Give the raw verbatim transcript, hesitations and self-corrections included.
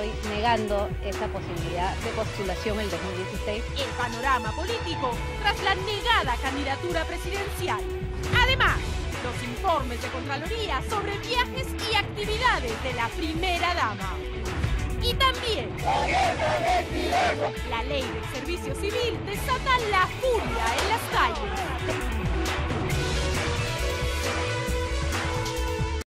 estoy negando esa posibilidad de postulación el dos mil dieciséis. El panorama político tras la negada candidatura presidencial. Además, los informes de Contraloría sobre viajes y actividades de la primera dama. Y también, la ley del servicio civil desata la furia en las calles.